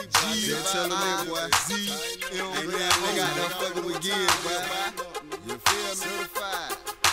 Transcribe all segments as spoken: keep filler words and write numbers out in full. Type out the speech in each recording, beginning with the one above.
Just tell them that, boy. Ain't that nigga out there fucking with Gibbs, boy. You feel me? Certified.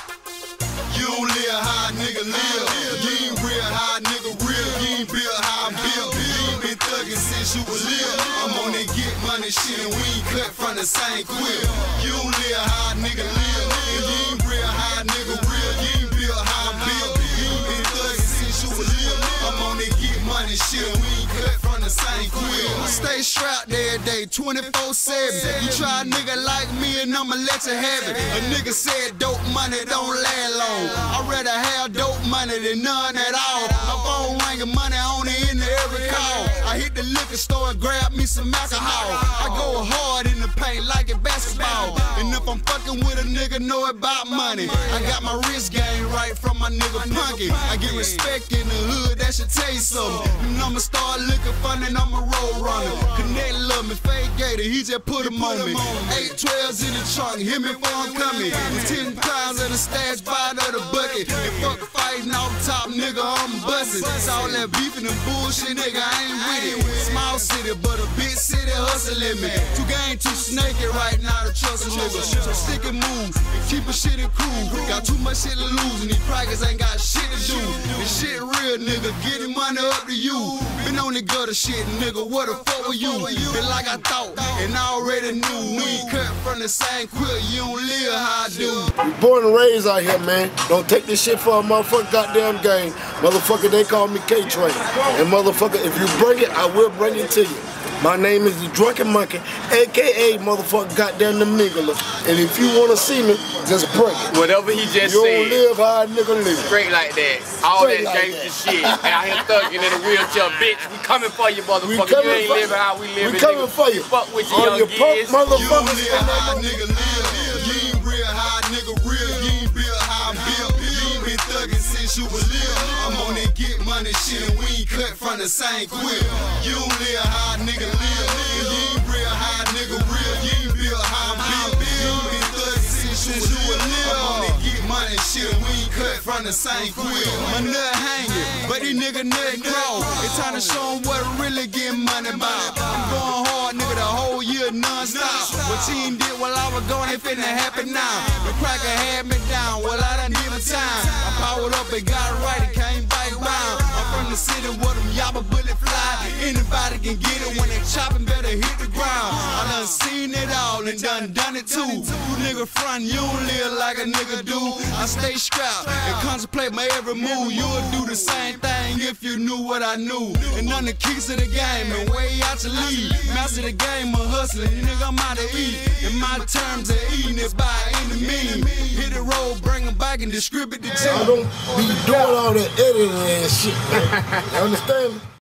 You don't live how a nigga live. You ain't real how a nigga real. You ain't built how I'm built. You ain't been thuggin' since you was little. I'm on that get money shit and we ain't cut from the same quill. You don't live how a nigga live. You ain't real how a nigga real. You ain't built how I'm built. You ain't been thuggin' since you was little. I'm on that get money shit and we ain't cut from the same quill. Stay strapped every day, twenty-four seven. You try a nigga like me and I'ma let you have it. A nigga said dope money don't last long. I'd rather have dope money than none at all. My phone ringing, money on the end of every call. I hit the liquor store and grab me some alcohol. I go hard in the paint like it basketball. And if I'm fucking with a nigga, know about money. I got my wrist game right from my nigga Punky. I get respect in the hood, that should tell you something. And I'ma start looking funny and I'm a road runner. Connect love me, fake gator, he just put him on me. Eight twelves in the trunk, hit me before I'm coming. Ten pounds in the stash, five of the bucket. And fuck fighting off top, nigga, I'm bustin'. It's all that beefing and bullshit, nigga, I ain't with it. Small city, but a big city hustling me. Too game, too snaky right now to trust a nigga. So stick and move, and keep a shit cool. Got too much shit to lose, and these crackers ain't got shit to do. This shit real, nigga, getting money up to you. Been on the gutter shit, nigga, what the fuck were you? Been like I thought, and I already knew. We ain't cut from the same quill, you don't live how I do. We born and raised out here, man. Don't take this shit for a motherfucking goddamn game. Motherfucker, they call me K-Train. And motherfucker, if you bring it, I will bring it to you. My name is the Drunken Monkey, a k a motherfucker goddamn the Mingler. And if you want to see me, just bring it. Whatever he just you said. You don't live how a nigga live. Straight like that. All Straight that like gangster that. shit. Out here thugging in a wheelchair, bitch. We coming for you, motherfucker. You ain't living how we living. We coming nigga. for you. Fuck with you, On young your punk kids. motherfuckers. You don't live how a nigga live. You ain't real how a nigga real. You ain't built how I'm built. You ain't been thuggin' since you was little. I'm on that get money shit and we ain't cut from the same quill. You don't live how a nigga live. You ain't real how a nigga real. You ain't built how I'm built. You ain't been thuggin' since you was little. I'm on that get money shit and we ain't cut from the same quill. My nut hanging, but these nigga nut grow. It's time to show them what really getting money about. I'm going hard, nigga, the whole year non-stop. What team did while I was gone, it finna happen now. The cracker had me down, well I done give it time. I powered up and got it right, it came back round. I'm from the city where them yabba bullet fly. Anybody can get it when they chopping, better hit the ground. I done seen it all and done done it too. You nigga front, you don't live like a nigga do. I stay strapped and contemplate my every move. You would do the same thing if you knew what I knew. And none the keys to the game and way out to lead. Master the game of hustling, nigga, I'm out to eat. In my terms of eating it by any means. Hit the road, bring them back and distribute the I don't be doing all that editing and shit, man. You understand me?